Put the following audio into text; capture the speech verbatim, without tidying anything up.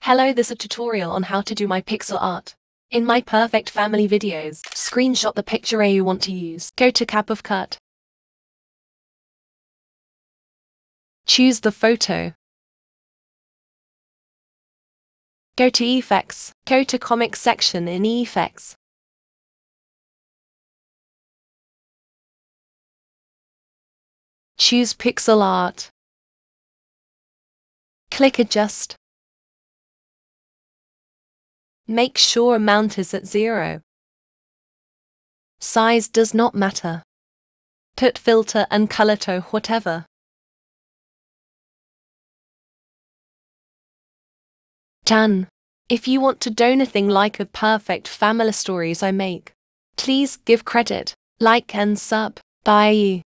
Hello, this is a tutorial on how to do my pixel art. In my perfect family videos, screenshot the picture you want to use. Go to Capcut. Choose the photo. Go to Effects. Go to Comic section in Effects. Choose Pixel Art. Click Adjust. Make sure amount is at zero. Size does not matter. Put filter and color to whatever. Done. If you want to do anything like a perfect family stories I make, please give credit, like and sub. Bye.